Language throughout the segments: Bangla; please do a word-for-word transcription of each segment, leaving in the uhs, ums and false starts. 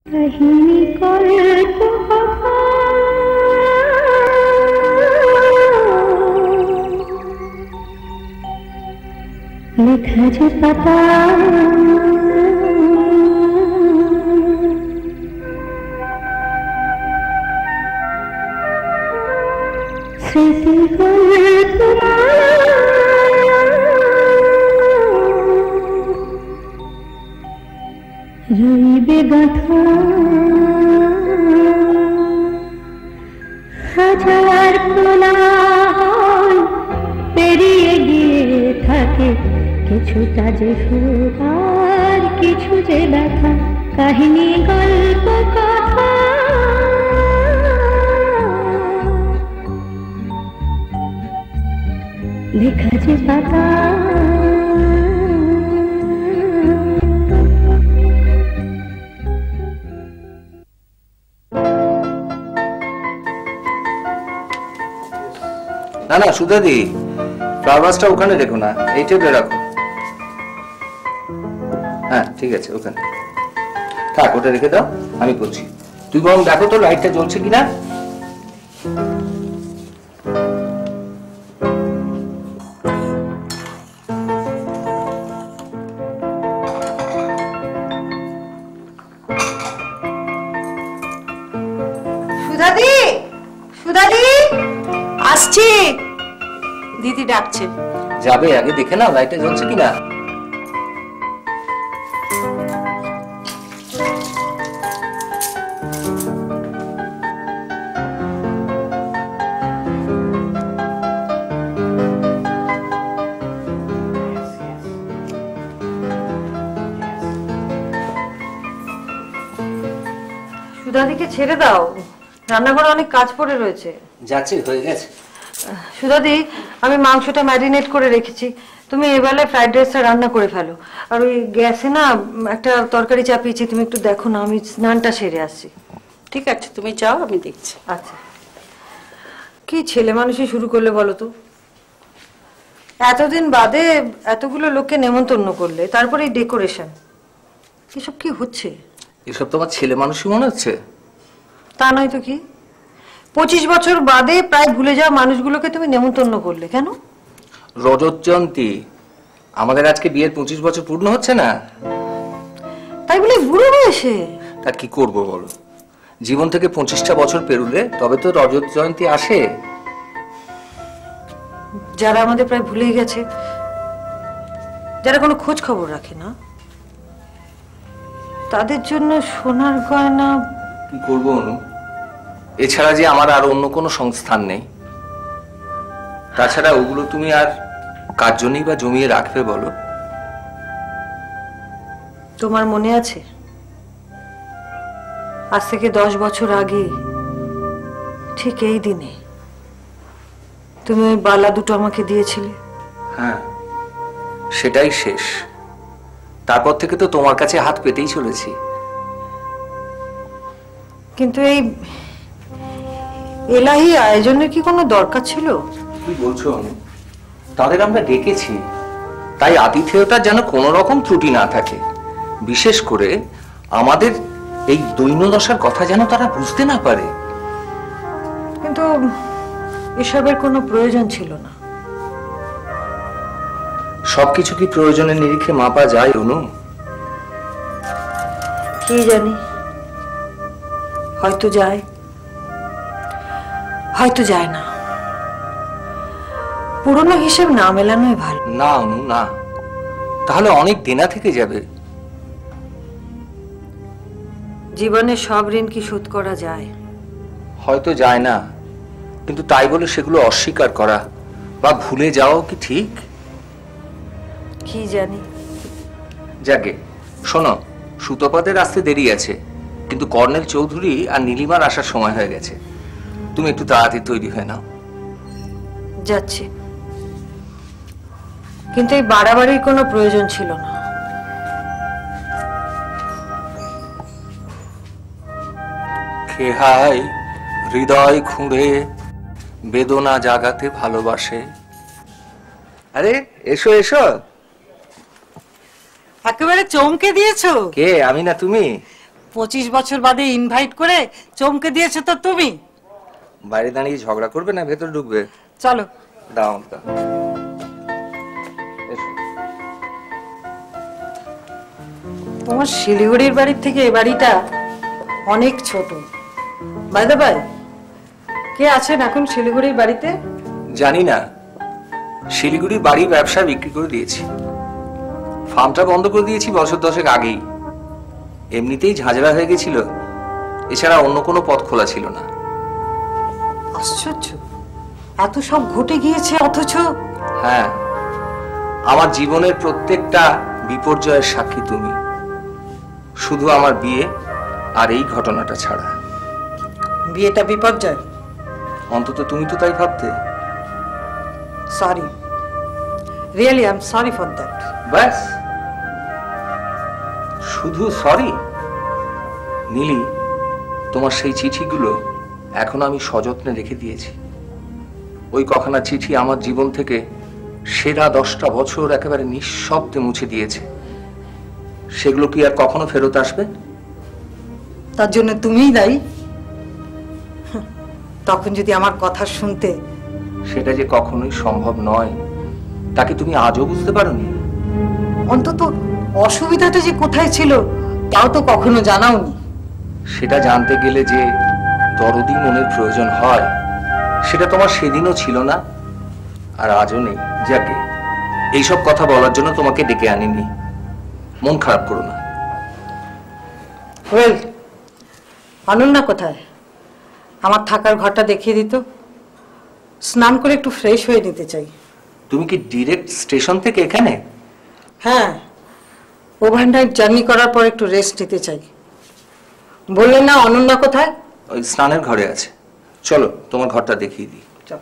কাহিনী গল্প লেখা যে পাতা স্মৃতি গল্প রইবে গাথা হাজার কোলাহল পেরিয়ে গিয়ে থাকে কিছুটা যে সুখ আর কিছু যে ব্যথা কাহিনী গল্প কথা লেখা যে পাতা না না সুধাদি ফ্লাওয়ার্সটা ওখানে রেখো না, এই টেবিলে রাখো। হ্যাঁ ঠিক আছে, ওখানে থাক, ওটা রেখে দাও, আমি করছি। তুই বরং দেখো তো লাইটটা জ্বলছে কিনা। সুধাদি, সুধাদি আসছি, দিদি ডাকছে। যাবে আগে দেখে নাও লাইটটা জ্বলছে কিনা। সুধাদিকে ছেড়ে দাও, রান্নাঘরে অনেক কাজ পড়ে রয়েছে। যাচ্ছে, হয়ে গেছে। সুধাদি, আমি মাংসটা ম্যারিনেট করে রেখেছি, তুমি এবেলায় ফ্রাইড রাইসটা রান্না করে ফেলো। আর ওই গ্যাসে না একটা তরকারি চাপিয়েছি, তুমি একটু দেখো না, আমি স্নানটা সেরে আসছি। ঠিক আছে, তুমি যাও, আমি দেখছি। আচ্ছা, কি ছেলে মানুষই শুরু করলে বলো তো? এতদিন বাদে এতগুলো লোককে নেমন্তন্ন করলে, তারপরে এই ডেকোরেশন, এসব কি হচ্ছে? এসব তোমার ছেলে মানুষই মনে হচ্ছে? তা নয় তো কি, পঁচিশ বছর বাদে প্রায় ভুলে যাওয়া মানুষগুলোকে তুমি নেমন্তন্ন করলে কেন? রজত জয়ন্তী, আমাদের আজকে বিয়ের পঁচিশ বছর পূর্ণ হচ্ছে না? তাই বলে বুড়ো বয়সে? তা কি করবো বলো, জীবন থেকে পঁচিশটা বছর পেরুলে তবে তো রজত জয়ন্তী আসে। যারা আমাদের প্রায় ভুলে গেছে, যারা কোনো খোঁজ খবর রাখে না, তাদের জন্য সোনার গয়না। কি করবো অনু, এছাড়া যে আমার আর অন্য কোনো সংস্থান নেই। তাছাড়া ওগুলো তুমি আর কার জন্যই বা জমিয়ে রাখবে বলো? তোমার মনে আছে আজ থেকে দশ বছর আগে ঠিক এই দিনে তুমি ওই বালা দুটো আমাকে দিয়েছিলে? হ্যাঁ, সেটাই শেষ। তারপর থেকে তো তোমার কাছে হাত পেতেই চলেছি। কিন্তু এই এলাহি আয়োজনের কি কোনো দরকার ছিল? কি বলছো অনু, তাদের আমরা ডেকেছি, তাই আতিথেয়তার যেন কোনো রকম ত্রুটি না থাকে। বিশেষ করে আমাদের এই দৈন্যদশার কথা যেন তারা বুঝতে না পারে। কিন্তু এসবের কোনো প্রয়োজন ছিল না। সবকিছু কি প্রয়োজনের নিরিখে মাপা যায় অনু? কি জানি, হয়তো যায়, হয়তো যায় না। পুরনো হিসেব না মেলানোই ভালো। না অনু না, তাহলে অনেক দেনা থেকে যাবে। জীবনে সব ঋণ কি শোধ করা যায়? হয়তো যায় না, কিন্তু তাই বলে সেগুলো অস্বীকার করা বা ভুলে যাওয়াও কি ঠিক? কি জানি। যাকে শোনো, সুতপাদের আসতে দেরি আছে, কিন্তু কর্নেল চৌধুরী আর নীলিমার আসার সময় হয়ে গেছে। তুমি একটু তাড়াতাড়ি তৈরি হয়ে নাও। যাচ্ছি, কিন্তু এই বাড়াবাড়ির কোনো প্রয়োজন ছিল না। খেহাই হৃদয় খুঁড়ে বেদনা জাগাতে ভালোবাসে। আরে এসো এসো। একেবারে চমকে দিয়েছো। কে, আমি না তুমি? পঁচিশ বছর বাদে ইনভাইট করে চমকে দিয়েছো তো তুমি। বাইরে দাঁড়িয়ে ঝগড়া করবে না ভেতর ঢুকবে? চলো দাও আমাকে। এসো। তোমার শিলিগুড়ির বাড়ির থেকে এ বাড়িটা অনেক ছোট। বাই দা বাই, কে আছেন এখন শিলিগুড়ির বাড়িতে? জানি না, শিলিগুড়ির বাড়ি ব্যবসা বিক্রি করে দিয়েছি, ফার্মটা বন্ধ করে দিয়েছি বছর দশেক আগেই। এমনিতেই ঝাঁঝরা হয়ে গেছিল, এছাড়া অন্য কোনো পথ খোলা ছিল না। আশ্চর্য, এত সব ঘটে গিয়েছে অথচ। হ্যাঁ, আমার জীবনের প্রত্যেকটা বিপর্যয়ের সাক্ষী তুমি, শুধু আমার বিয়ে আর এই ঘটনাটা ছাড়া। বিয়েটা বিপর্যয়? অন্তত তুমি তো তাই ভাবতে। Sorry, really I am sorry for that. ব্যাস, শুধু সরি? নীলি, তোমার সেই চিঠিগুলো এখন আমি সযত্নে রেখে দিয়েছি। ওই কখানা চিঠি আমার জীবন থেকে সেরা দশটা বছর একেবারে নিঃশব্দে মুছে দিয়েছে। সেগুলো কি আর কখনো ফেরত আসবে? তার জন্য তুমিই দায়ী। তখন যদি আমার কথা শুনতে। সেটা যে কখনোই সম্ভব নয়, তাকে তুমি আজও বুঝতে পারোনি। অন্তত অসুবিধাটা যে কোথায় ছিল তাও তো কখনো জানাওনি। সেটা জানতে গেলে যে দরদি মনের প্রয়োজন হয়, সেটা তোমার সেদিনও ছিল না, আর আজও নেই। যাকে এইসব কথা বলার জন্য তোমাকে ডেকে আনিনি, মন খারাপ করো না। ওয়েল, অনন্যা কোথায়? আমার থাকার ঘরটা দেখিয়ে দিত। স্নান করে একটু ফ্রেশ হয়ে নিতে চাই। তুমি কি ডিরেক্ট স্টেশন থেকে এখানে? হ্যাঁ, ওভারনাইট জার্নি করার পর একটু রেস্ট নিতে চাই। বললেন না অনন্যা কোথায়? ওই স্নানের ঘরে আছে, চলো তোমার ঘরটা দেখিয়ে দিই। চল।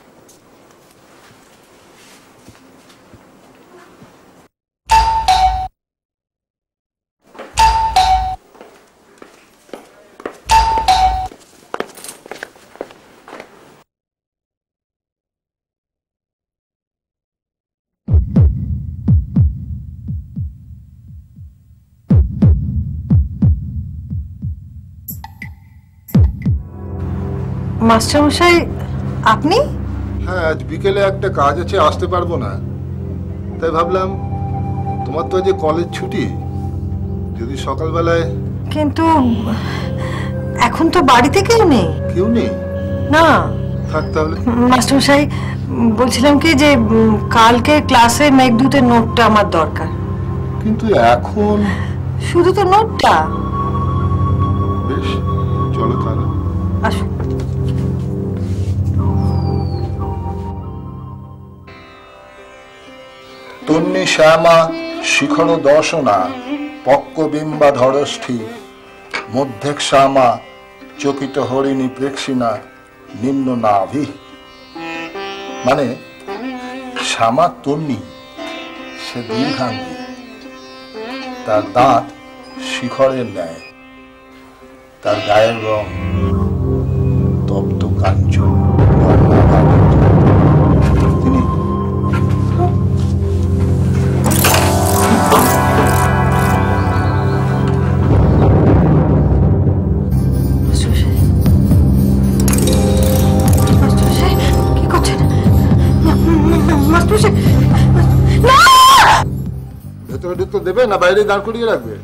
মাস্টারমশাই, আপনি? হ্যাঁ, আজ বিকেলে একটা কাজ আছে, আসতে পারবো না, তাই ভাবলাম তোমার তো আজ কলেজ ছুটি, যদি সকালবেলায়। কিন্তু এখন তো বাড়িতে কেউ নেই। কেউ নেই? না। থাক তাহলে। মাস্টারমশাই, বলছিলাম কি যে উম, কালকে ক্লাসে মেঘদূতের নোটটা আমার দরকার। কিন্তু এখন? শুধু তো নোটটা। বেশ, চলো তাহলে। আসুন। তন্নি শ্যামা শিখর দর্শনা পক্কবিম্বা ধরষ্ঠি মধ্যেক শ্যামা চকিত হরিণী প্রেক্ষিণা নিম্ন নাভি। মানে শ্যামা তন্নি, সে দীর্ঘাঙ্গী, তার দাঁত শিখরের ন্যায়, তার গায়ের রং তপ্ত কাঞ্চন। তিনি ভেতরে ঢুকতে দেবে না বাইরে দাঁড় করিয়ে রাখবে?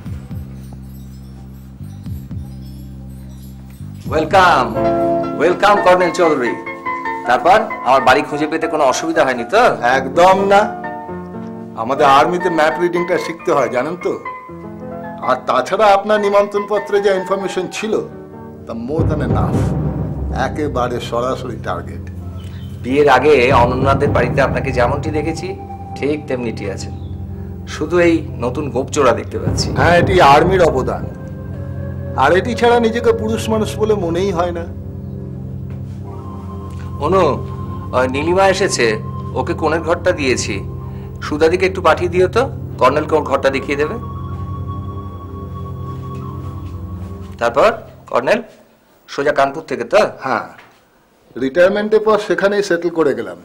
Welcome, welcome colonel Chowdhury. তারপর আমার বাড়ি খুঁজে পেতে কোনো অসুবিধা হয়নি তো? একদম না, আমাদের আর্মিতে ম্যাপ রিডিংটা শিখতে হয় জানেন তো। আর তাছাড়া আপনার নিমন্ত্রণ পত্রে যে ইনফরমেশন ছিল তা মোর দ্যান এনাফ, একেবারে সরাসরি টার্গেট। বিয়ের আগে অনন্যাদের বাড়িতে আপনাকে যেমনটি দেখেছি ঠিক তেমনিটি আছে, শুধু এই নতুন গোপচোরা দেখতে পাচ্ছি। হ্যাঁ, এটি আর্মির অবদান, আর এটি ছাড়া নিজেকে পুরুষ মানুষ বলে মনেই হয় না। অনু, ওই নীলিমা এসেছে, ওকে কোণের ঘরটা দিয়েছি, সুদাদিকে একটু পাঠিয়ে দিও তো, কর্নেলকে ওর ঘরটা দেখিয়ে দেবে। তারপর কর্নেল সোজা কানপুর থেকে তো? হ্যাঁ, রিটায়ারমেন্টের পর সেখানেই সেটেল করে গেলাম।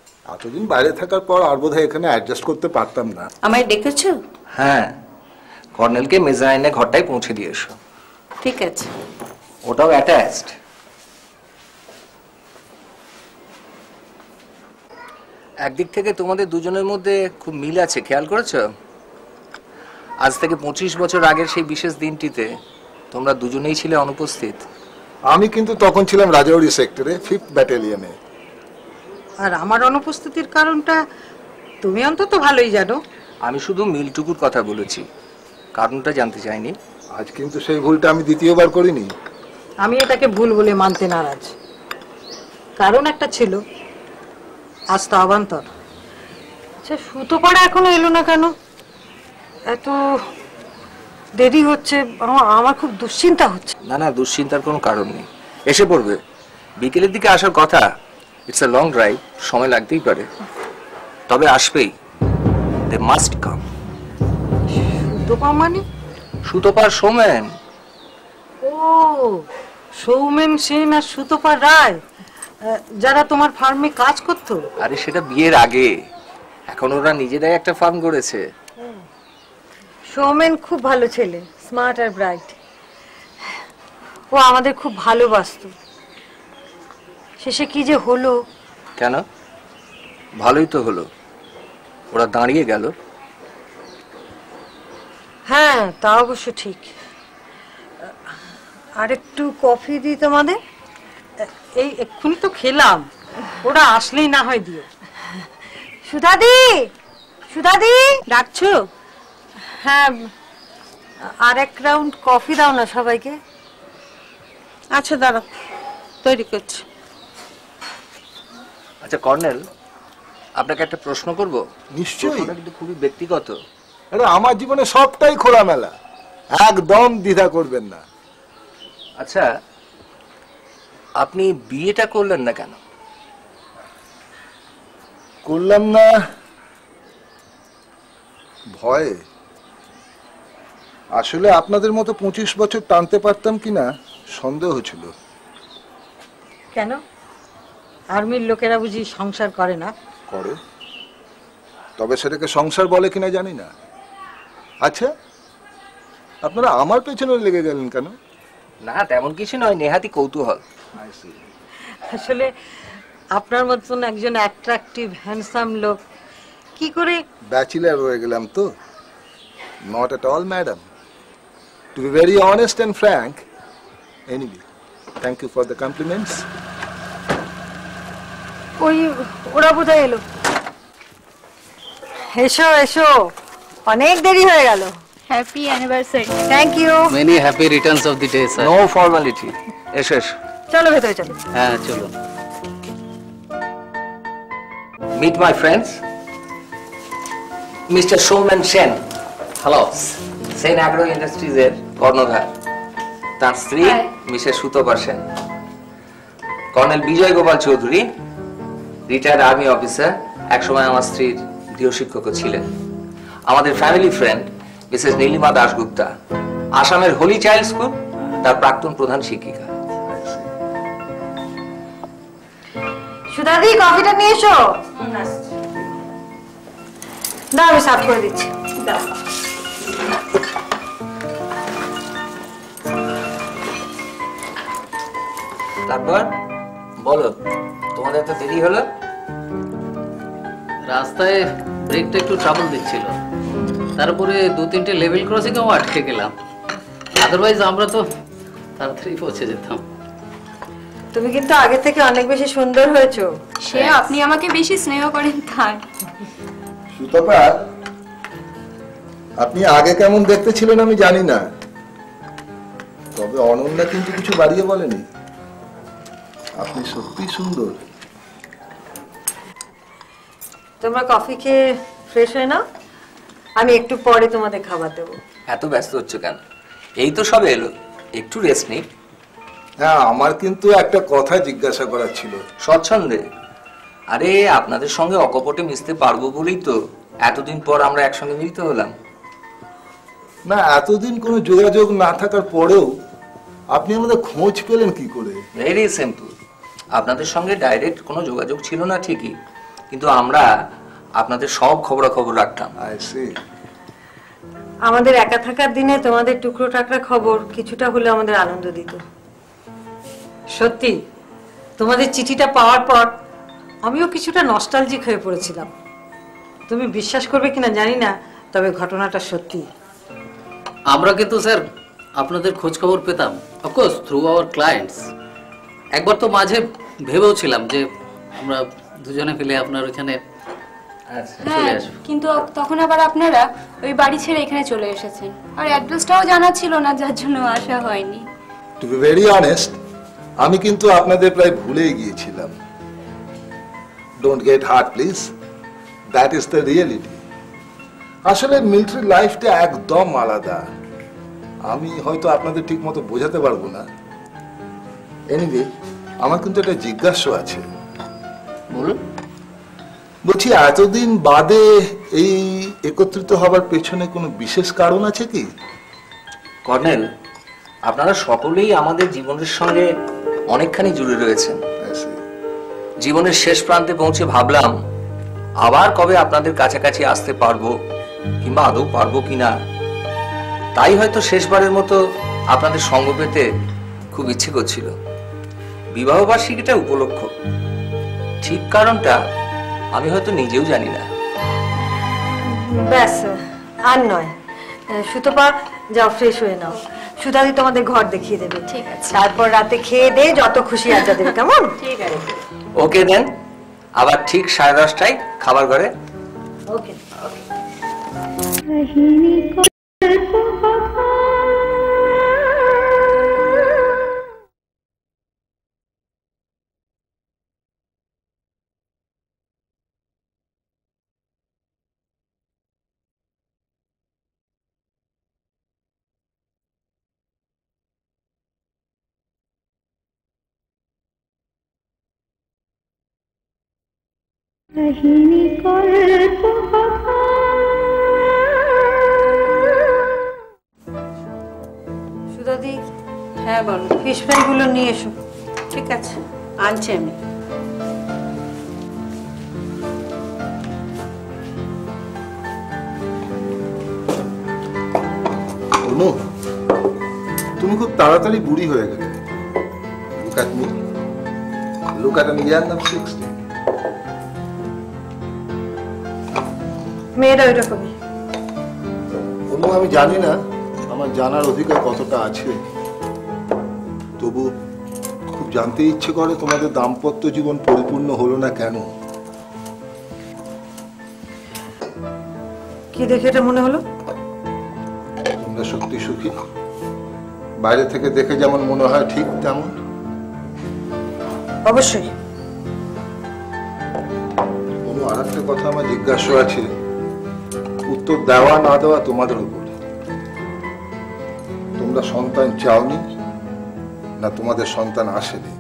এতদিন বাইরে থাকার পর আর বোধহয় এখানে অ্যাডজাস্ট করতে পারতাম না। আমায় ডেকেছো? হ্যাঁ, কর্নেলকে মেজাইনে ঘরটায় পৌঁছে দিয়ে এসো। ঠিক আছে। ওটাও অ্যাটাচড। একদিক থেকে তোমাদের দুজনের মধ্যে খুব মিল আছে, খেয়াল করেছো? আজ থেকে পঁচিশ বছর আগের সেই বিশেষ দিনটিতে তোমরা দুজনেই ছিলে অনুপস্থিত। আমি কিন্তু তখন ছিলাম রাজৌরি সেক্টরে ফিফথ ব্যাটালিয়নে। আর আমার অনুপস্থিতির কারণটা তুমি অন্তত ভালোই জানো। আমি শুধু মিলটুকুর কথা বলেছি, কারণটা জানতে চাইনি। আজ কিন্তু সেই ভুলটা আমি দ্বিতীয়বার করিনি। আমি এটাকে ভুল বলে মানতে নারাজ। কারণ একটা ছিল, আজ তো অবান্তর। আচ্ছা, সুতোপাড়া এখনো এলো না কেন? এত দেরি হচ্ছে, আমার আমার খুব দুশ্চিন্তা হচ্ছে। না না, দুশ্চিন্তার কোনো কারণ নেই, এসে পড়বে। বিকেলের দিকে আসার কথা। ইটস এ লং ড্রাইভ, সময় লাগতেই পারে, তবে আসবেই। দে মাস্ট কাম। সুতোপা মানে? সুতোপার সোমেন। ও, সৌমেন সেন আর সুতোপা রায়, আহ, যারা তোমার ফার্মে কাজ করতো। আরে সেটা বিয়ের আগে, এখন ওরা নিজেরাই একটা ফার্ম করেছে। সৌমেন খুব ভালো ছেলে, স্মার্ট আর ব্রাইট। ও আমাদের খুব ভালোবাসতো। শেষে কি যে হলো। কেন? ভালোই তো হলো, ওরা দাঁড়িয়ে গেল। হ্যাঁ, তা অবশ্য ঠিক। আর একটু কফি দিই তোমাদের? এই এক্ষুনি তো খেলাম, ওরা আসলেই না হয় দিও। সুধাদি, সুধাদি, ডাকছো? হ্যাঁ, আর এক রাউন্ড কফি দাও না সবাইকে। আচ্ছা দাঁড়াও, তৈরি করছি। আচ্ছা কর্নেল, আপনাকে একটা প্রশ্ন করব। নিশ্চয়ই। প্রশ্নটা কিন্তু খুবই ব্যক্তিগত। আরে আমার জীবনে সবটাই খোলামেলা, একদম দ্বিধা করবেন না। আচ্ছা, আপনি বিয়েটা করলেন না কেন? করলাম না ভয়ে। আসলে আপনাদের মতো পঁচিশ বছর টানতে পারতাম কিনা সন্দেহ ছিল। কেন? আর্মির লোকেরা বুঝি সংসার করে না? করে, তবে সেটাকে সংসার বলে কিনা জানি না। আচ্ছা, আপনারা আমার পেছনে লেগে গেলেন কেন? না, তেমন কিছু নয়, নেহাতি কৌতূহল। আসলে আপনার মতন একজন অ্যাট্রাকটিভ হ্যান্ডসাম লোক কি করে? ব্যাচেলার হয়ে গেলাম তো। Not at all madam, to be very honest and frank. Anyway, thank you for the compliments. ওই ওরা বোধহয় এলো। এসো এসো, অনেক দেরি হয়ে গেল। Happy anniversary. Thank you. Many happy returns of the day, sir. No formality. এসো এসো। চলো ভেতরে চলো। হ্যাঁ চলো। Meet my friends, Mr Soumen Sen. Hello. Sen agro industries এর কর্ণধার। তার স্ত্রী Mrs Sutapa Sen. Colonel Bijay Gopal Chowdhury, retired army officer, একসময় আমার স্ত্রীর গৃহশিক্ষকও ছিলেন। আমাদের family friend Mrs Nilima Dasgupta, আসামের হোলি চাইল্ড স্কুল তার প্রাক্তন প্রধান শিক্ষিকা। সুধাদি, কফিটা নিয়ে এসো। দাও, আমি সার্ভ করে দিচ্ছি। তারপর বলো, তোমাদের এত দেরি হলো? রাস্তায় ব্রেকটা একটু ট্রাবল দিচ্ছিল, তারপরে দু তিনটে লেভেল ক্রসিং এও আটকে গেলাম। আদারওয়াইজ আমরা তো তাড়াতাড়ি পৌঁছে যেতাম। তুমি কিন্তু আগে থেকে অনেক বেশি সুন্দর হয়েছো। সে আপনি আমাকে বেশি স্নেহ করেন তাই। সুতপা, আপনি আগে কেমন দেখতে ছিলেন আমি জানি না, তবে অনন্যা কিন্তু কিছু বাড়িয়ে বলেনি। আপনি সত্যি সুন্দর। তোমরা কফি খেয়ে ফ্রেশ হয়ে নাও, আমি একটু পরে তোমাদের খাবার দেবো। এত ব্যস্ত হচ্ছ কেন? এই তো সবে এলো, একটু রেস্ট নেই। হ্যাঁ, আমার কিন্তু একটা কথা জিজ্ঞাসা করার ছিল। স্বচ্ছন্দে। আরে আপনাদের সঙ্গে অকপটে মিশতে পারবো বলেই তো এতদিন পর আমরা একসঙ্গে মিলিত হলাম। না, এতদিন কোনো যোগাযোগ না থাকার পরেও আপনি আমাদের খোঁজ পেলেন কি করে? Very simple. আপনাদের সঙ্গে ডাইরেক্ট কোনো যোগাযোগ ছিল না ঠিকই, কিন্তু আমরা আপনাদের সব খবরাখবর রাখতাম। I see. আমাদের একা থাকার দিনে তোমাদের টুকরো টাকরা খবর কিছুটা হলে আমাদের আনন্দ দিত। সত্যি তোমাদের চিঠিটা পাওয়ার পর আমিও কিছুটা নস্টালজিক হয়ে পড়েছিলাম। তুমি বিশ্বাস করবে কিনা জানি না, তবে ঘটনাটা সত্যি। আমরা কিন্তু স্যার আপনাদের খোঁজ খবর পেতাম, অফকোর্স থ্রু আওয়ার ক্লায়েন্টস। একবার তো মাঝে ভেবেও ছিলাম যে আমরা দুজনে মিলে আপনার ওইখানে চলে হ্যাঁ, আসবো। কিন্তু তখন আবার আপনারা ওই বাড়ি ছেড়ে এখানে চলে এসেছেন, আর অ্যাড্রেসটাও জানা ছিল না, যার জন্য আসা হয়নি। টু বি ভেরি অনেস্ট, আমি কিন্তু আপনাদের প্রায় ভুলেই গিয়েছিলাম। Don't get hurt please, that is the reality. আসলে মিলিটারি লাইফটা একদম আলাদা। আমি হয়তো আপনাদের ঠিক মতো বোঝাতে পারবো না। এনিওয়ে, আমার কিন্তু একটা জিজ্ঞাসা আছে। বলুন। বলছি, এতদিন বাদে এই একত্রিত হবার পেছনে কোনো বিশেষ কারণ আছে কি? কর্নেল, আপনারা সকলেই আমাদের জীবনের সঙ্গে অনেকখানি জুড়ে রয়েছেন। জীবনের শেষ প্রান্তে পৌঁছে ভাবলাম আবার কবে আপনাদের কাছাকাছি আসতে পারবো, কিংবা আদৌ পারবো কিনা। তাই হয়তো শেষবারের মতো আপনাদের সঙ্গ পেতে খুব ইচ্ছে করছিল। বিবাহ বার্ষিকীটা উপলক্ষ, ঠিক কারণটা আমি হয়তো নিজেও জানি না। ব্যাস, আর নয়। সুতপা, যাও ফ্রেশ হয়ে নাও। সুধাদি তোমাদের ঘর দেখিয়ে দেবে। ঠিক আছে। তারপর রাতে খেয়ে দিয়ে যত খুশি আড্ডা দেবে, কেমন? ঠিক আছে। ওকে দেন, আবার ঠিক সাড়ে দশটায় খাবার ঘরে। ওকে। সুধাদি, হ্যাঁ বলো। ফিশ ফ্রাই গুলো নিয়ে এসো। ঠিক আছে, আনছি আমি। অনু, তুমি খুব তাড়াতাড়ি বুড়ি হয়ে গেলে। Look at me. Look at me, young, I'm sixty. মেয়েরা ওইরকমই। অনু, আমি জানি না আমার জানার অধিকার কতটা আছে, তবু খুব জানতে ইচ্ছে করে তোমাদের দাম্পত্য জীবন পরিপূর্ণ হলো না কেন। কি দেখে এটা মনে হলো? তোমরা সত্যি সুখী? বাইরে থেকে দেখে যেমন মনে হয় ঠিক তেমন? অবশ্যই। অনু, আর একটা কথা আমার জিজ্ঞাসা আছে, উত্তর দেওয়া না দেওয়া তোমাদের উপর। তোমরা সন্তান চাওনি না তোমাদের সন্তান আসেনি?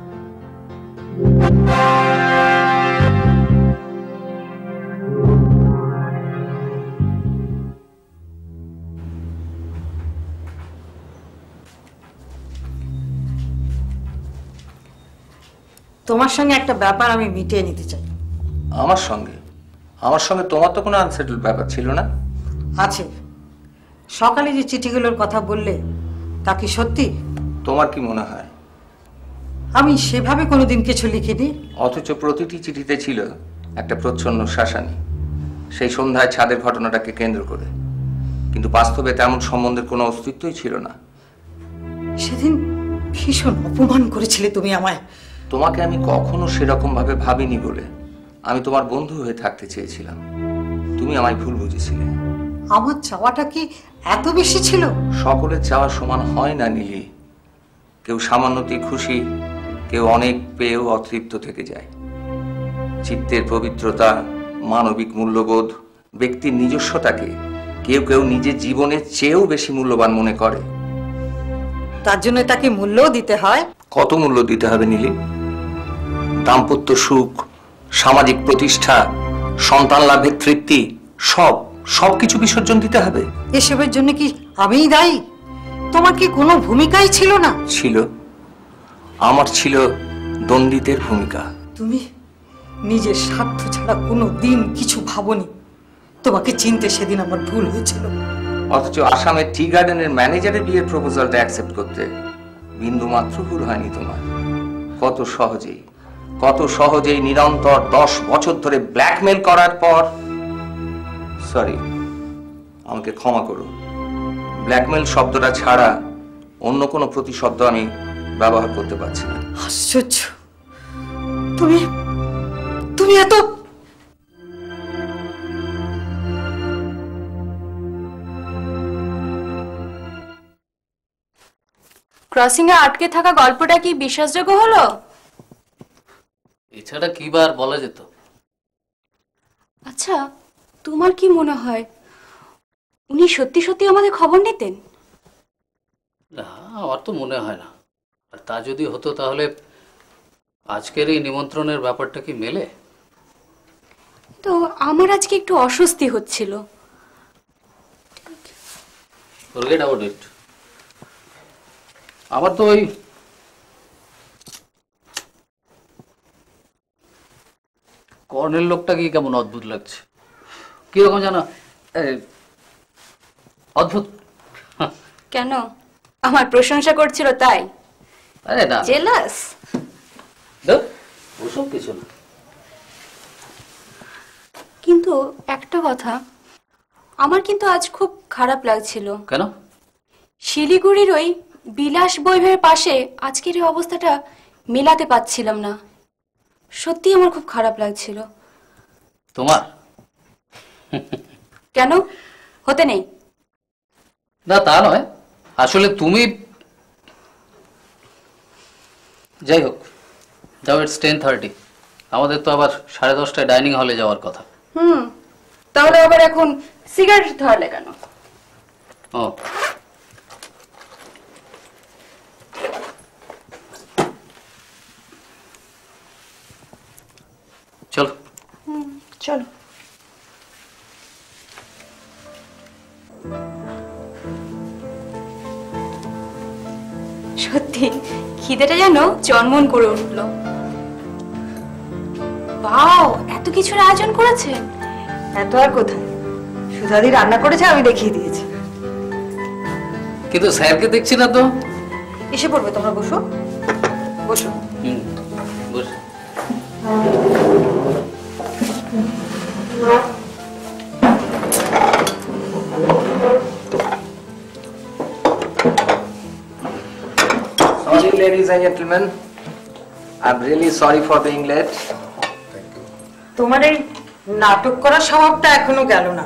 তোমার সঙ্গে একটা ব্যাপার আমি মিটিয়ে নিতে চাই। আমার সঙ্গে? আমার সঙ্গে তোমার তো কোনো আনসেটেল ব্যাপার ছিল না। আছে। সকালে যে চিঠিগুলোর কথা বললে তা কি সত্যি? তোমার কি মনে হয়? আমি সেভাবে কোনোদিন কিছু লিখিনি। অথচ প্রতিটি চিঠিতে ছিল একটা প্রচ্ছন্ন শাসানি, সেই সন্ধ্যায় ছাদের ঘটনাটাকে কেন্দ্র করে। কিন্তু বাস্তবে তেমন সম্বন্ধের কোনো অস্তিত্বই ছিল না। সেদিন ভীষণ অপমান করেছিলে তুমি আমায়। তোমাকে আমি কখনো সেরকম ভাবে ভাবিনি বলে আমি তোমার বন্ধু হয়ে থাকতে চেয়েছিলাম। তুমি আমায় ভুল বুঝেছিলে। আমার চাওয়াটা কি এত বেশি ছিল? সকলের চাওয়া সমান হয় না নীলি। কেউ সামান্যতেই খুশি, কেউ অনেক পেয়েও অতৃপ্ত থেকে যায়। চিত্তের পবিত্রতা, মানবিক মূল্যবোধ, ব্যক্তির নিজস্বতাকে কেউ কেউ নিজের জীবনের চেয়েও বেশি মূল্যবান মনে করে। তার জন্য তাকে মূল্যও দিতে হয়। কত মূল্য দিতে হবে নীলি? দাম্পত্য সুখ, সামাজিক প্রতিষ্ঠা, সন্তান লাভের তৃপ্তি, সব সবকিছু বিসর্জন দিতে হবে। এসবের জন্য কি আমিই দায়ী? তোমার কি কোনো ভূমিকাই ছিল না? ছিল। আমার ছিল দণ্ডিতের ভূমিকা। তুমি নিজের স্বার্থ ছাড়া কোনো দিন কিছু ভাবনি। তোমাকে চিনতে সেদিন আমার ভুল হয়েছিল। অথচ আসামের টি গার্ডেনের ম্যানেজারের বিয়ের প্রপোজালটা অ্যাকসেপ্ট করতে বিন্দু মাত্র ভুল হয়নি তোমার। কত সহজেই কত সহজেই নিরন্তর দশ বছর ধরে ব্ল্যাকমেল করার পর, সরি আমাকে ক্ষমা করো, ব্ল্যাকমেল শব্দটা ছাড়া অন্য কোনো প্রতিশব্দ আমি ব্যবহার করতে পারছি না। আশ্চর্য, তুমি তুমি এত ক্রসিং এ আটকে থাকা গল্পটা কি বিশ্বাসযোগ্য হলো? এছাড়া কি বার বলা যেত? আচ্ছা, তোমার কি মনে হয় উনি সত্যি সত্যি আমাদের খবর নিতেন? না, আমার তো মনে হয় না। আর তা যদি হতো তাহলে আজকের এই নিমন্ত্রণের ব্যাপারটা কি মেলে? তো আমার আজকে একটু অস্বস্তি হচ্ছিল। Forget about it. আমার তো ওই কর্নেল লোকটাকে কেমন অদ্ভুত লাগছে, কিরকম জানো, অদ্ভুত। কেন, আমার প্রশংসা করছিল তাই? আরে না, জেলাস? ওসব কিছু না। কিন্তু একটা কথা, আমার কিন্তু আজ খুব খারাপ লাগছিল। কেন? শিলিগুড়ির ওই বিলাস বৈভবের পাশে আজকের এই অবস্থাটা মেলাতে পারছিলাম না। সত্যি আমার খুব খারাপ লাগছিল। তোমার? কেন, হতে নেই? না তা নয়, আসলে তুমি, যাই হোক, যাও, ইটস টেন থার্টি, আমাদের তো আবার সাড়ে দশটায় ডাইনিং হলে যাওয়ার কথা। হুম, তাহলে আবার এখন সিগারেট ধরলে কেন? ও, চলো। চলো। সত্যি খিদেটা যেন চনমন করে উঠলো। বাও, এত কিছুর আয়োজন করেছে। এত আর কোথায়, সুধাদি রান্না করেছে, আমি দেখিয়ে দিয়েছি। কিন্তু স্যারকে দেখছি না তো। এসে পড়বে, তোমরা বসো বসো। হুম, বস। Sorry, ladies and gentlemen. I'm really sorry for being late. তোমার এই নাটক করার স্বভাবটা এখনো গেল না।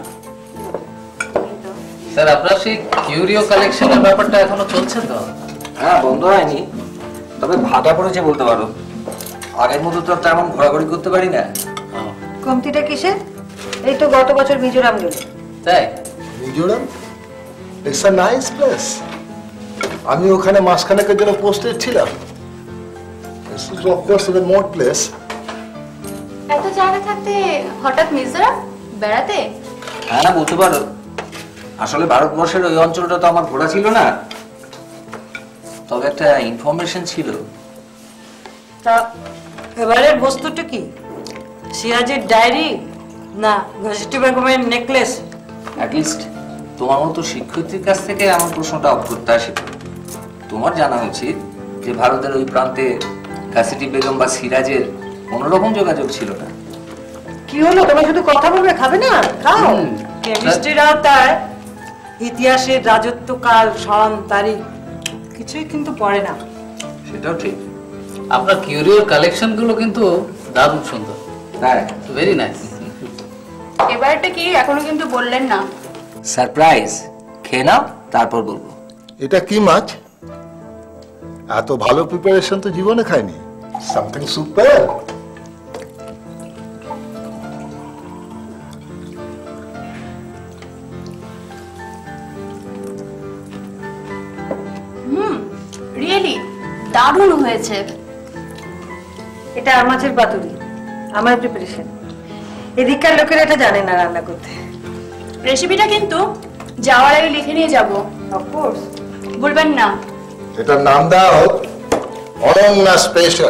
স্যার, আপনার সেই কিউরিও কালেকশনের ব্যাপারটা এখনো চলছে তো? হ্যাঁ, বন্ধ হয়নি, তবে ভাটা পড়েছে বলতে পারো। আগের মতো তো আর তেমন ঘোরাঘুরি করতে পারি না। কমতিটা কিসের? এই তো গত বছর মিজোরাম গেল। তাই? Mizoram it's a nice place. আমি ওখানে মাসখানেকের জন্য পোস্টেড ছিলাম। This is of course a remote place. এত জায়গা থাকতে হঠাৎ মিজোরাম বেড়াতে? হ্যাঁ, না বলতে পারো। আসলে ভারতবর্ষের ওই অঞ্চলটা তো আমার ঘোরা ছিল না, তবে একটা ইনফরমেশন ছিল। তা এবারের বস্তুটা কি? সিরাজের ডায়েরি না ঘসিটি বেগমের নেকলেস? অ্যাটলিস্ট তোমার মতো শিক্ষয়িত্রীর কাছ থেকে আমার প্রশ্নটা অপ্রত্যাশিত। তোমার জানা উচিত যে ভারতের ওই প্রান্তে ঘাসিটি বেগম বা সিরাজের কোনোরকম যোগাযোগ ছিল না। কি হলো, তুমি শুধু কথা বলবে, খাবে না? খাও। কেমিস্ট্রির আওতায় ইতিহাসের রাজত্বকাল, সন, তারিখ কিছুই কিন্তু পড়ে না। সেটাও ঠিক। আপনার কিউরিওর কালেকশন গুলো কিন্তু দারুণ সুন্দর। হ্যাঁ, ভেরি নাইস। এবারটা কি এখনো কিন্তু বললেন না? সারপ্রাইজ। খেয়ে নাও, তারপর বলবো। এটা কি মাছ? এত ভালো প্রিপারেশন তো জীবনে খাইনি। Something super. রিয়েলি দারুণ হয়েছে। এটা আর মাছের পাতুরি, আমার প্রিপারেশন। এদিককার লোকেরা এটা জানে না রান্না করতে। রেসিপিটা কিন্তু যাওয়ার আগে লিখে নিয়ে যাব। অফকোর্স। বলবেন না? এটার নাম দাও অনন্যা স্পেশাল।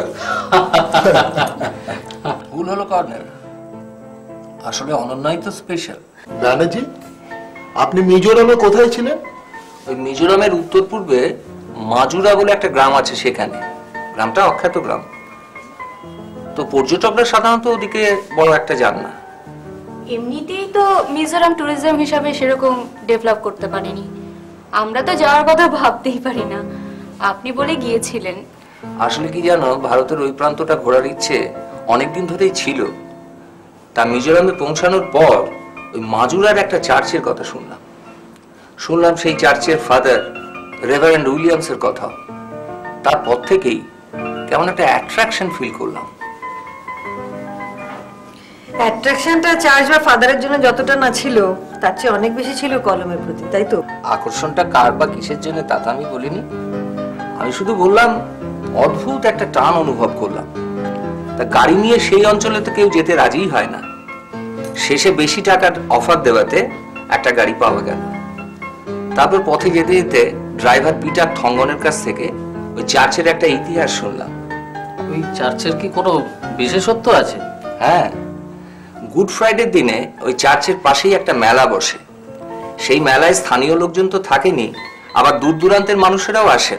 ভুল হলো কর্নেল, আসলে অনন্যাই তো স্পেশাল। ব্যানার্জি, আপনি মিজোরামে কোথায় ছিলেন? ওই মিজোরামের উত্তর পূর্বে মাজুরা বলে একটা গ্রাম আছে, সেখানে। গ্রামটা অখ্যাত গ্রাম, তো পর্যটকরা সাধারণত ওদিকে বড় একটা যান না। এমনিতেই তো মিজোরাম ট্যুরিজম হিসাবে সেরকম ডেভেলপ করতে পারেনি। আমরা তো যাওয়ার কথা ভাবতেই পারি না, আপনি বলে গিয়েছিলেন। আসলে কি জানো, ভারতের ওই প্রান্তটা ঘোরার ইচ্ছে অনেকদিন ধরেই ছিল। তা মিজোরামে পৌঁছানোর পর ওই মাজুরার একটা চার্চের কথা শুনলাম শুনলাম সেই চার্চের ফাদার রেভারেন্ড উইলিয়ামসের কথা। তারপর থেকেই কেমন একটা অ্যাট্রাকশন ফিল করলাম। অ্যাট্রাকশনটা চার্চ বা ফাদারের জন্য যতটা না ছিল, তার চেয়ে অনেক বেশি ছিল কলমের প্রতি, তাই তো? আকর্ষণটা কার বা কিসের জন্য তা তো আমি বলিনি। আমি শুধু বললাম অদ্ভুত একটা টান অনুভব করলাম। তা গাড়ি নিয়ে সেই অঞ্চলে তো কেউ যেতে রাজি হয় না। শেষে বেশি টাকার অফার দেওয়াতে একটা গাড়ি পাওয়া গেল। তারপর পথে যেতে যেতে ড্রাইভার পিটার থঙ্গনের কাছ থেকে ওই চার্চের একটা ইতিহাস শুনলাম। ওই চার্চের কি কোনো বিশেষত্ব আছে? হ্যাঁ, গুড ফ্রাইডের দিনে ওই চার্চের পাশেই একটা মেলা বসে। সেই মেলায় স্থানীয় লোকজন তো থাকেনি, আবার দূর দূরান্তের মানুষেরাও আসেন।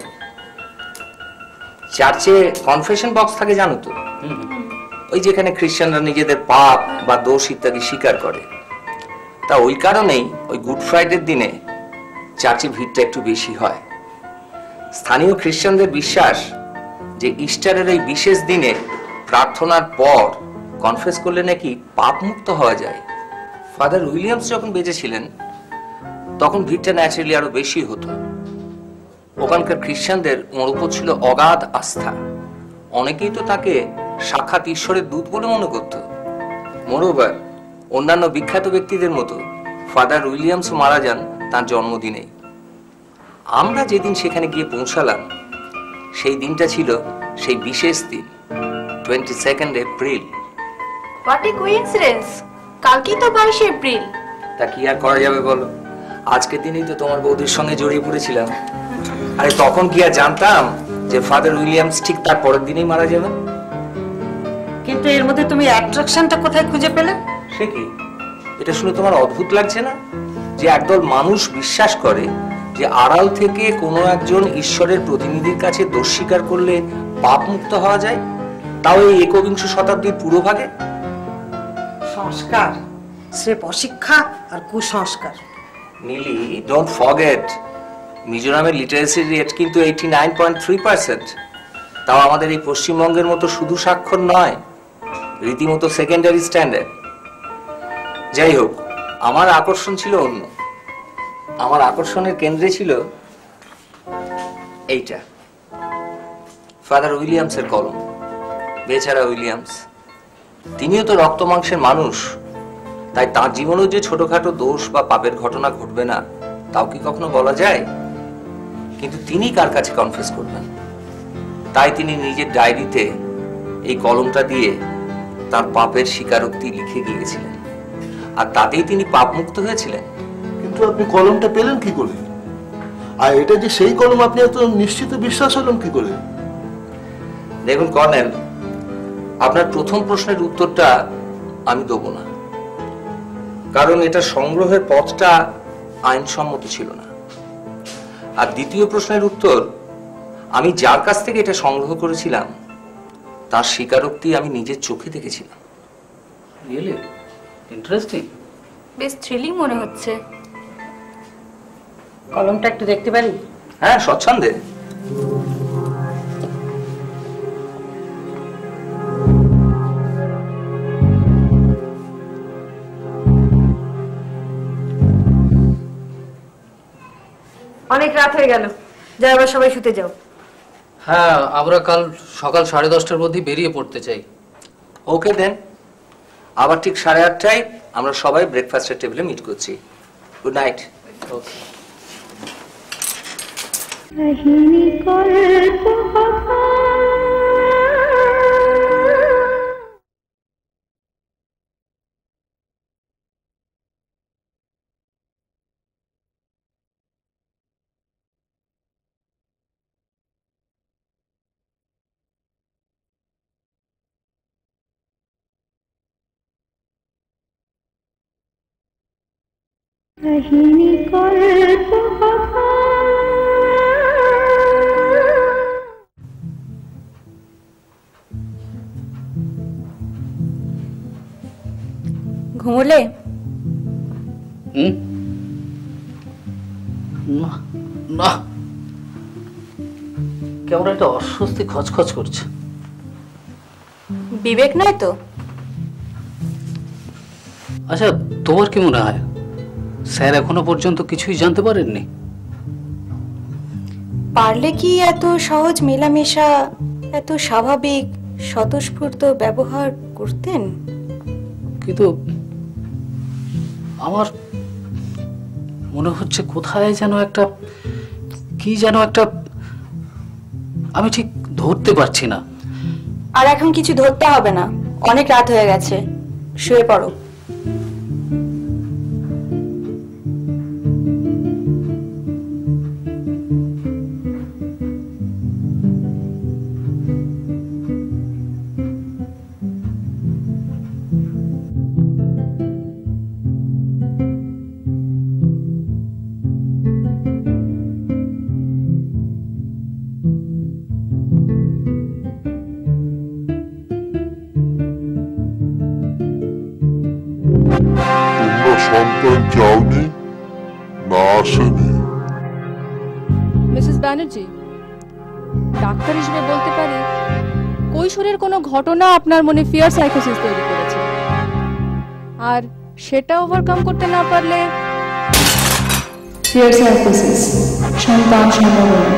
চার্চে কনফেশন বক্স থাকে, জানো তো, ওই যেখানে খ্রিস্টানরা নিজেদের পাপ বা দোষ ইত্যাদি স্বীকার করে। তা ওই কারণেই ওই গুড ফ্রাইডের দিনে চার্চে ভিড়টা একটু বেশি হয়। স্থানীয় খ্রিস্টানদের বিশ্বাস যে ইস্টারের এই বিশেষ দিনে প্রার্থনার পর কনফেস করলে নাকি পাপ মুক্ত হওয়া যায়। ফাদার উইলিয়ামস যখন বেঁচে ছিলেন তখন ভিড়টা ন্যাচারালি আরো বেশি হতো। ওখানকার খ্রিস্টানদের ওর উপর ছিল অগাধ আস্থা। অনেকেই তো তাকে সাক্ষাৎ ঈশ্বরের দূত বলে মনে করত। মোরওভার অন্যান্য বিখ্যাত ব্যক্তিদের মতো ফাদার উইলিয়ামস মারা যান তার জন্মদিনেই। আমরা যেদিন সেখানে গিয়ে পৌঁছালাম সেই দিনটা ছিল সেই বিশেষ দিন, twenty second April. What a coincidence, কালকেই তো বাইশে এপ্রিল। তা কি আর করা যাবে বলো, আজকের দিনেই তো তোমার বৌদির সঙ্গে জড়িয়ে পড়েছিলাম। আরে তখন কি আর জানতাম যে ফাদার উইলিয়ামস ঠিক তার পরের দিনেই মারা যাবেন। কিন্তু এর মধ্যে তুমি অ্যাট্রাকশনটা কোথায় খুঁজে পেলে? সে কি, এটা শুনে তোমার অদ্ভুত লাগছে না? যে একদল মানুষ বিশ্বাস করে যে আড়াল থেকে কোনো একজন ঈশ্বরের প্রতিনিধির কাছে দোষ স্বীকার করলে পাপ মুক্ত হওয়া যায়, তাও এই একবিংশ শতাব্দীর পুরো ভাগে। সংস্কার, স্রেফ অশিক্ষা আর কুসংস্কার। নীলি, ডোন্ট ফরগেট, মিজোরামের লিটারেসি রেট কিন্তু eighty nine point three percent. তাও আমাদের এই পশ্চিমবঙ্গের মতো শুধু স্বাক্ষর নয়, রীতিমতো সেকেন্ডারি স্ট্যান্ডার্ড। যাই হোক, আমার আকর্ষণ ছিল অন্য। আমার আকর্ষণের কেন্দ্রে ছিল এইটা, ফাদার উইলিয়ামসের কলম। বেচারা উইলিয়ামস, তিনিও তো রক্ত মাংসের মানুষ, তাই তার জীবনেও যে ছোটখাটো দোষ বা পাপের ঘটনা ঘটবে না তাও কি কখনো বলা যায়? কিন্তু তিনি কার কাছে কনফেস করবেন? তাই তিনি নিজের ডায়েরিতে এই কলমটা দিয়ে তার পাপের স্বীকারোক্তি লিখে গিয়েছিলেন, আর তাতেই তিনি পাপ মুক্ত হয়েছিলেন। কিন্তু আপনি কলমটা পেলেন কি করে? আর এটা যে সেই কলম, আপনি এত নিশ্চিত বিশ্বাস হলেন কি করে? দেখুন কর্নেল, আপনার প্রথম প্রশ্নের উত্তরটা আমি দেবো না, কারণ এটা সংগ্রহের পথটা আইনসম্মত ছিল না। আর দ্বিতীয় প্রশ্নের উত্তর, আমি যার কাছ থেকে এটা সংগ্রহ করেছিলাম তার স্বীকারোক্তি আমি নিজের চোখে দেখেছিলাম। Really interesting. বেশ থ্রিলিং মনে হচ্ছে। কলমটা একটু দেখতে পারি? হ্যাঁ, স্বচ্ছন্দে। অনেক রাত হয়ে গেল, যাই এবার সবাই শুতে যাও। হ্যাঁ, আমরা কাল সকাল সাড়ে দশটার মধ্যে বেরিয়ে পড়তে চাই। ওকে দেন, আবার ঠিক সাড়ে আটটায় আমরা সবাই ব্রেকফাস্টের টেবিলে মিট করছি। Good night. ওকে। কাহিনী কল্প ঘুমোলে? হুম না না, কেমন একটা অস্বস্তি খচখচ করছে। বিবেক নয় তো? আচ্ছা, তোমার কি মনে হয় স্যার এখনো পর্যন্ত কিছুই জানতে পারেননি? পারলে কি এত সহজ মেলামেশা, এত স্বাভাবিক স্বতঃস্ফূর্ত ব্যবহার করতেন? কিন্তু আমার মনে হচ্ছে কোথায় যেন একটা, কি যেন একটা, আমি ঠিক ধরতে পারছি না। আর এখন কিছু ধরতে হবে না, অনেক রাত হয়ে গেছে, শুয়ে পড়ো। সন্তান চাওনি না আসেনি? মিসেস ব্যানার্জি, ডাক্তার হিসেবে বলতে পারি কৈশোরের কোনো ঘটনা আপনার মনে ফিয়ার সাইকোসিস তৈরি করেছে, আর সেটা ওভারকাম করতে না পারলে ফিয়ার সাইকোসিস সন্তান সম্ভাবনা।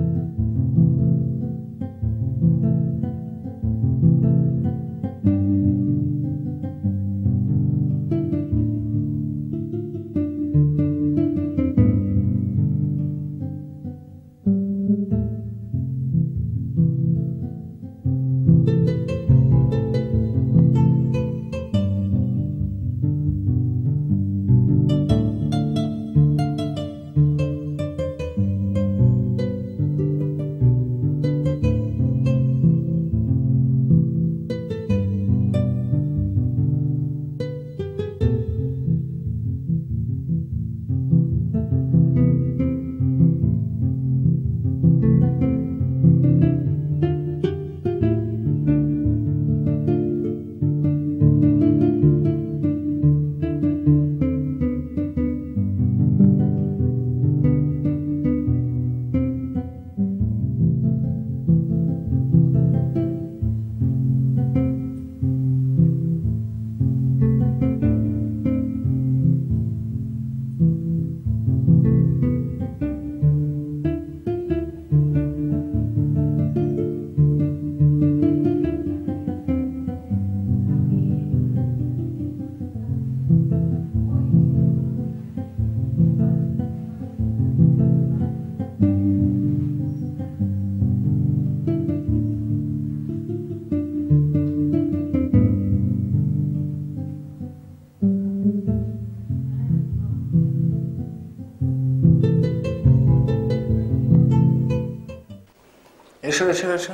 এসো এসো এসো।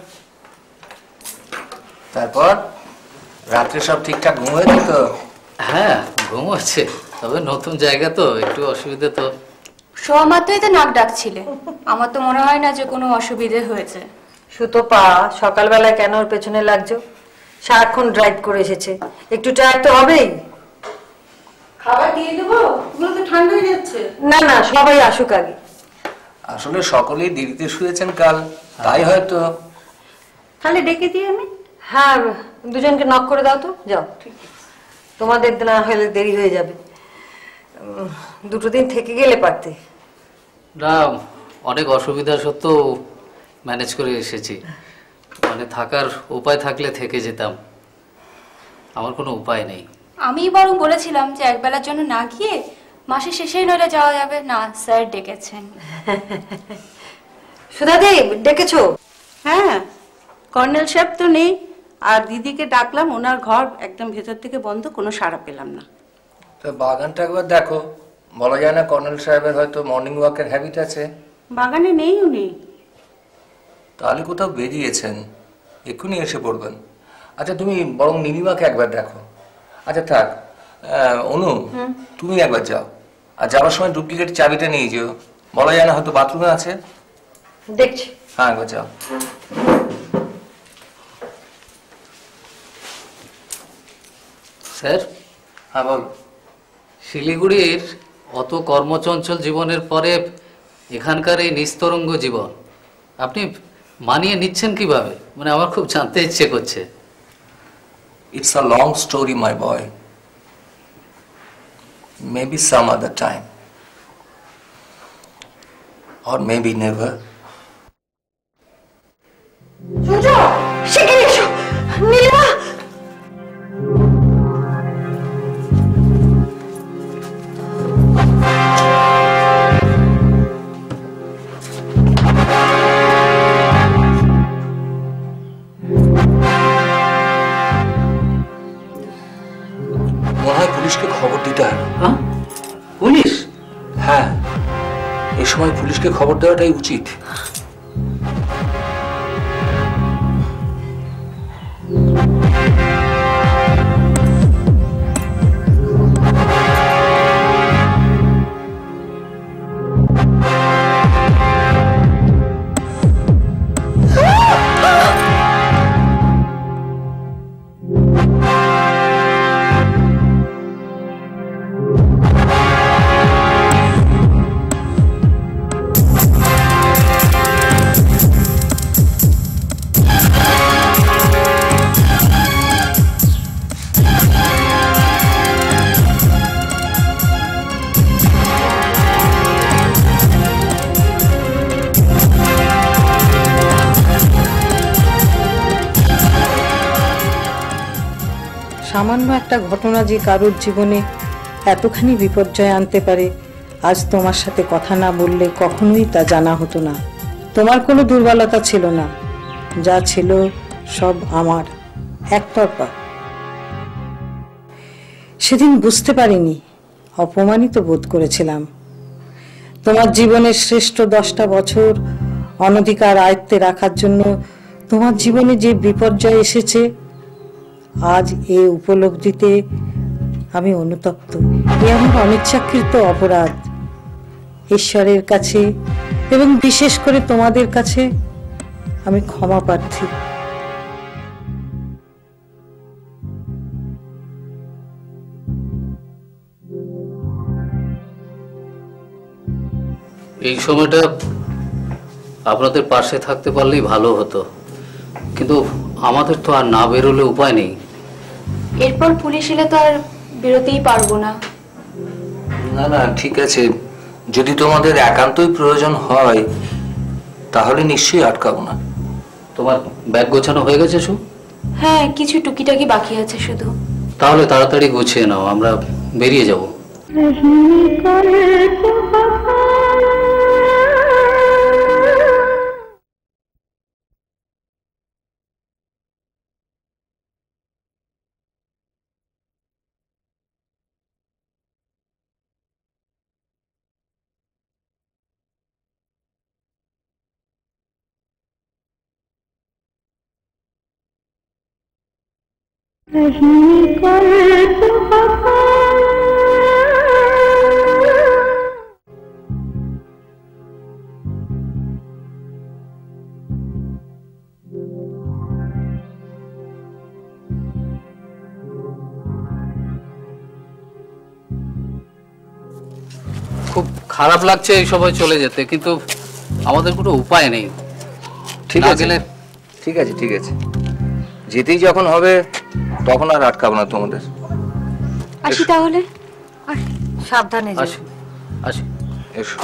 তারপর রাত্রে সব ঠিকঠাক ঘুম হয়েছে তো? হ্যাঁ, ঘুম হচ্ছে, তবে নতুন জায়গা তো একটু অসুবিধা তো। শোয়া মাত্রই তো নাক ডাকছিলে, আমার তো মনে হয় না যে কোনো অসুবিধে হয়েছে। সুতপা, সকালবেলা কেন ওর পেছনে লাগছো? সারাক্ষণ ড্রাইভ করে এসেছে, একটু টায়ার তো হবেই। খাবার দিয়ে দেবো? ওগুলো তো ঠান্ডা হয়ে যাচ্ছে। না না, সবাই আসুক আগে। আসলে সকলেই দেরিতে শুয়েছেন কাল, তাই হয়তো। তাহলে ডেকে দিই আমি? হ্যাঁ, দুজনকে নক করে দাও তো, যাও। তোমাদের না হলে দেরি হয়ে যাবে, দুটো দিন থেকে গেলে পারতে। না, অনেক অসুবিধা সত্ত্বেও ম্যানেজ করে এসেছি। মানে থাকার উপায় থাকলে থেকে যেতাম, আমার কোনো উপায় নেই। আমি বরং বলেছিলাম যে একবেলার জন্য না গিয়ে মাসের শেষেই নইলে যাওয়া যাবে না, স্যার ডেকেছেন। সুধাদি, ডেকেছো? হ্যাঁ, কর্নেল সাহেব তো নেই, আর দিদিকে ডাকলাম, ওনার ঘর একদম ভেতর থেকে বন্ধ, কোনো সাড়া পেলাম না। তো বাগানটা একবার দেখো, বলা যায় না কর্নেল সাহেবের হয়তো মর্নিং ওয়াকের হ্যাবিট আছে। বাগানে নেই উনি। তাহলে কোথাও বেরিয়েছেন, এক্ষুনি এসে পড়বেন। আচ্ছা তুমি বরং নীলিমাকে একবার দেখো। আচ্ছা থাক, অনু তুমি একবার যাও, আর যাওয়ার সময় ডুপ্লিকেট চাবিটা নিয়ে যেও, বলা যায় না হয়তো বাথরুমে আছে। দেখছি। হ্যাঁ গো যাও। স্যার। হ্যাঁ বল। শিলিগুড়ির অত কর্মচঞ্চল জীবনের পরে এখানকার এই নিস্তরঙ্গ জীবন আপনি মানিয়ে নিচ্ছেন কিভাবে? মানে আমার খুব জানতে ইচ্ছে করছে। It's a long story, my boy. Maybe some other time. Or maybe never. শিগগিরই এসো। নীলিমা! মনে হয় পুলিশকে খবর দিতে হবে। হ্যাঁ পুলিশ? হ্যাঁ, এ সময় পুলিশকে খবর দেওয়াটাই উচিত। সামান্য একটা ঘটনা যে কারোর জীবনে এতখানি বিপর্যয় আনতে পারে, আজ তোমার সাথে কথা না বললে কখনোই তা জানা হতো না। তোমার কোনো দুর্বলতা ছিল না, যা ছিল সব আমার একতরফা। সেদিন বুঝতে পারিনি, অপমানিত বোধ করেছিলাম। তোমার জীবনের শ্রেষ্ঠ দশটা বছর অনধিকার আয়ত্তে রাখার জন্য তোমার জীবনে যে বিপর্যয় এসেছে, আজ এ উপলব্ধিতে আমি অনুতপ্ত। এ আমার অনিচ্ছাকৃত অপরাধ। ঈশ্বরের কাছে এবং বিশেষ করে তোমাদের কাছে আমি ক্ষমা প্রার্থী। এই সময়টা আপনাদের পাশে থাকতে পারলেই ভালো হতো, কিন্তু আমাদের তো আর না বেরোলে উপায় নেই। এরপর পুলিশ এলে তো আর বেরোতেই পারবো না। না না ঠিক আছে, যদি তোমাদের একান্তই প্রয়োজন হয় তাহলে নিশ্চয়ই আটকাবো না। তোমার ব্যাগ গোছানো হয়ে গেছে শু? হ্যাঁ, কিছু টুকিটাকি বাকি আছে শুধু। তাহলে তাড়াতাড়ি গুছিয়ে নাও, আমরা বেরিয়ে যাব। খুব খারাপ লাগছে এই সময় চলে যেতে, কিন্তু আমাদের কোনো উপায় নেই। ঠিক আছে ঠিক আছে ঠিক আছে, যেতেই যখন হবে তখন আর আটকাবো না তোমাদের। আসি তাহলে। সাবধানে যেও। আসি আসি এসো।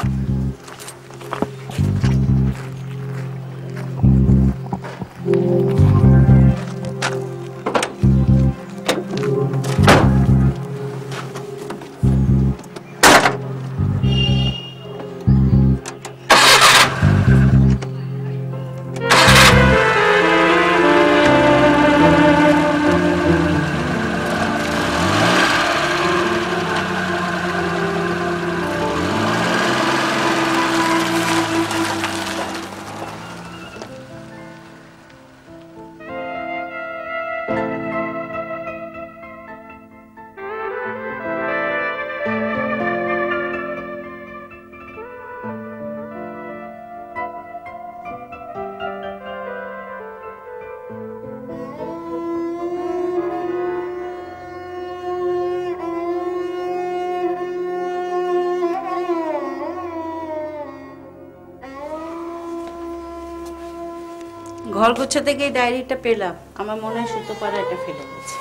ঘর গোছাতে গিয়ে ডায়েরিটা পেলাম, আমার মনে হয় সুতোপাড়া এটা ফেলে গেছে।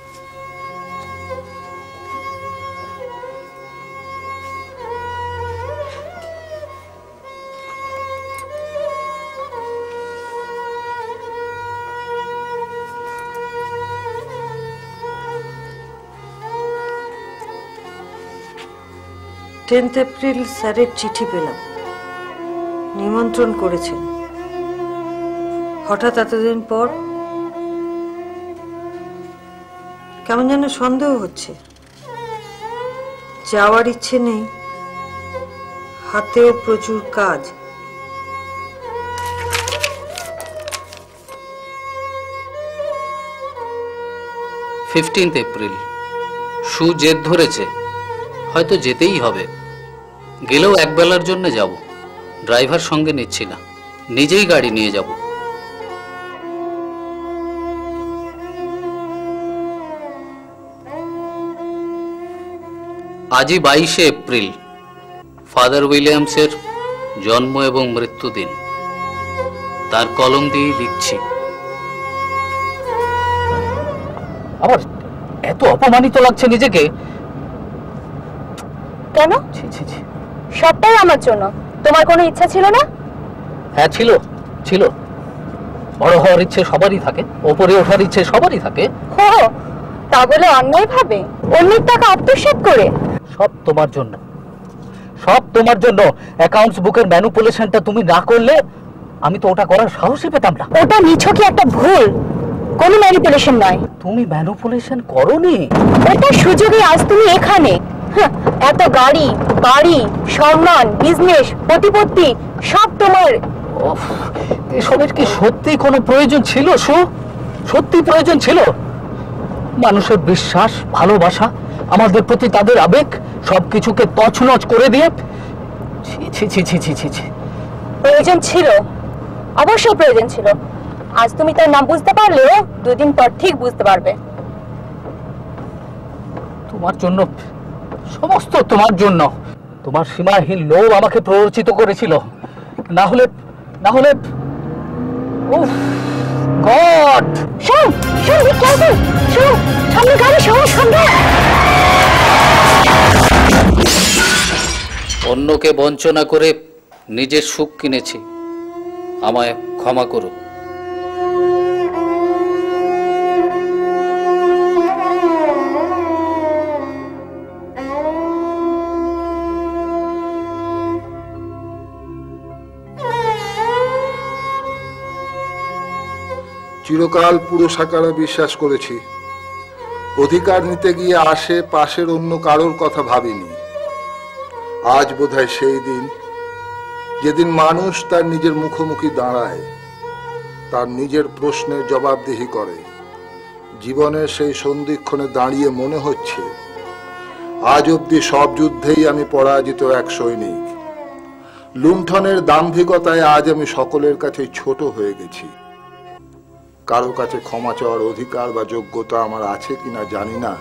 টেন্থ এপ্রিল স্যারের চিঠি পেলাম, নিমন্ত্রণ করেছেন। হঠাৎ এতদিন পর কেমন যেন সন্দেহ হচ্ছে। যাওয়ার ইচ্ছে নেই, হাতেও প্রচুর কাজ। ফিফটিন্থ এপ্রিল, সু জেদ ধরেছে, হয়তো যেতেই হবে। গেলেও একবেলার জন্য যাব, ড্রাইভার সঙ্গে নিচ্ছি না, নিজেই গাড়ি নিয়ে যাব। আজই বাইশে এপ্রিল, ফাদার উইলিয়ামসের জন্ম এবং মৃত্যুদিন। তার কলম দিয়ে লিখছি। আবার এত অপমানিত লাগছে নিজেকে। কেন? সবটাই আমার জন্য। তোমার কোনো ইচ্ছা ছিল না? হ্যাঁ ছিল, ছিল। বড় হওয়ার ইচ্ছে সবারই থাকে, ওপরে ওঠার ইচ্ছে সবারই থাকে। হো, তা বলে অন্যায় ভাবে অন্যের টাকা আত্মসাৎ করে? সব তোমার জন্য, সব তোমার জন্য। অ্যাকাউন্টস বুকের ম্যানিপুলেশনটা তুমি না করলে আমি তো ওটা করার সাহসই পেতাম না। ওটা নিছকই একটা ভুল, কোনো ম্যানিপুলেশন নয়। তুমি ম্যানিপুলেশন করোনি। ওটা সুযোগে আজ তুমি এখানে। এত গাড়ি, বাড়ি, সম্মান, বিজনেস, প্রতিপত্তি সব তোমার। এসবের কি সত্যি কোনো প্রয়োজন ছিল? সু সত্যি প্রয়োজন ছিল? মানুষের বিশ্বাস, ভালোবাসা, আমাদের প্রতি তাদের আবেগ সবকিছুকে তছনছ করে দিয়ে। ছি ছি ছি ছি ছি ছি। প্রয়োজন ছিল, অবশ্যই প্রয়োজন ছিল। আজ তুমি তার নাম বুঝতে পারলেও দুদিন পর ঠিক বুঝতে পারবে। তোমার জন্য, সমস্ত তোমার জন্য। তোমার সীমাহীন লোভ আমাকে প্ররোচিত করেছিল। না হলে না হলে উফ গড। শোন শোন, বি কেয়ারফুল। শোন, সামনে গাড়ি, সবাই সামনে। অন্যকে বঞ্চনা করে নিজের সুখ কিনেছি, আমায় ক্ষমা করো। চিরকাল পুরো সাকারা বিশ্বাস করেছি, অধিকার নিতে গিয়ে আসে পাশের অন্য কারোর কথা ভাবিনি। আজ বোধহয় সেই দিন, যেদিন মানুষ তার নিজের মুখোমুখি দাঁড়ায়, তার নিজের প্রশ্নের জবাবদিহি করে। জীবনের সেই সন্ধিক্ষণে দাঁড়িয়ে মনে হচ্ছে আজ অব্দি সব যুদ্ধেই আমি পরাজিত এক সৈনিক। লুণ্ঠনের দাম্ভিকতায় আজ আমি সকলের কাছে ছোট হয়ে গেছি। কারো কাছে ক্ষমা চাওয়ার অধিকার বা যোগ্যতা আমার আছে কিনা জানি না।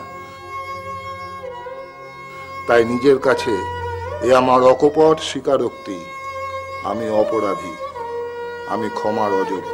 তাই নিজের কাছে এ আমার অকপট স্বীকারোক্তি, আমি অপরাধী, আমি ক্ষমার অযোগ্য।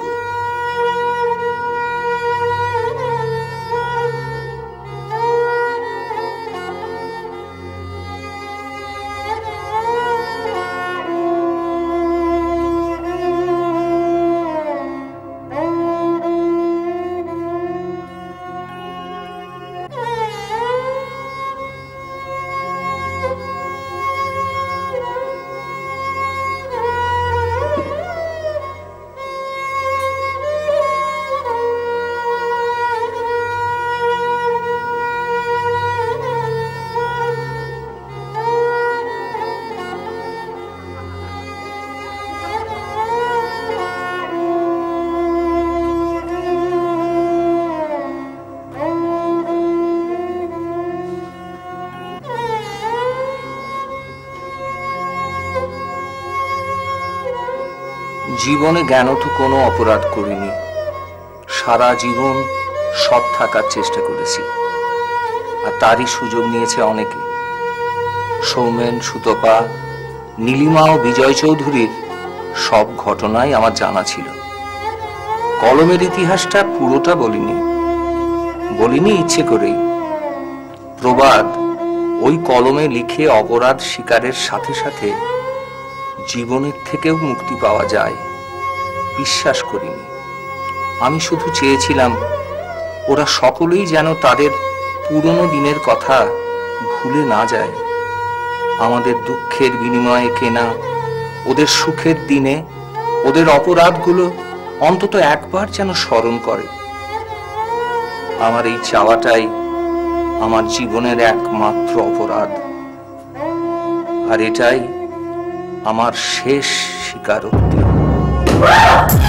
জীবনে জ্ঞান তো কোনো অপরাধ করিনি, সারা জীবন সৎ থাকার চেষ্টা করেছি, আর তারই সুযোগ নিয়েছে অনেকে। সৌমেন, সুতপা, নীলিমা ও বিজয় চৌধুরীর সব ঘটনাই আমার জানা ছিল। কলমের ইতিহাসটা পুরোটা বলিনি, বলিনি ইচ্ছে করেই। প্রবাদ ওই কলমে লিখে অপরাধ স্বীকারের সাথে সাথে জীবনের থেকেও মুক্তি পাওয়া যায় বিশ্বাস করিনি। আমি শুধু চেয়েছিলাম ওরা সকলেই যেন তাদের পুরনো দিনের কথা ভুলে না যায়। আমাদের দুঃখের বিনিময়ে কেনা ওদের সুখের দিনে ওদের অপরাধগুলো অন্তত একবার যেন স্মরণ করে। আমার এই চাওয়াটাই আমার জীবনের একমাত্র অপরাধ, আর এটাই আমার শেষ স্বীকারোক্তি।